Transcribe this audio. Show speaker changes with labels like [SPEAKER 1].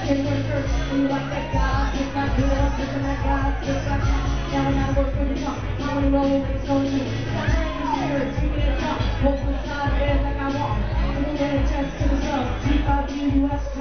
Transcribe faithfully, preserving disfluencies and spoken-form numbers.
[SPEAKER 1] can work first. And you like that God, it's not good enough, it's not God, it's not God. Now I gotta work for the top. I'm gonna roll, it's on you. Got random spirit, see me at the top. Both the side, head like I walk. I'm gonna wear a chest to the sun. G five U S